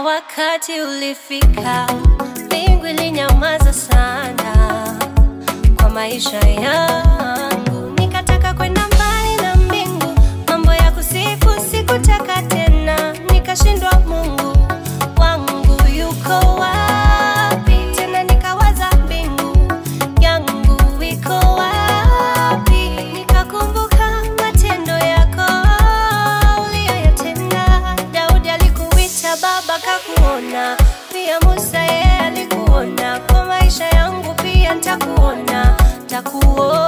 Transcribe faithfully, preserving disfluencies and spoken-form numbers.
wakati ulifika, mbingu ilinyamaza sana kwa maisha yangu. Nikataka kwenda mbali na mbingu, mambo ya kusifu sikutaka tena. Nikashindwa, Mungu wangu yuko wapi? Tena nikawaza, mbingu yangu iko wapi? Nikakumbuka matendo yako uliyoyatenda. Daudi alikuita baba, kakuona. Pia Musa yeye alikuona. Kwa maisha yangu pia nitakuona, nitakuona.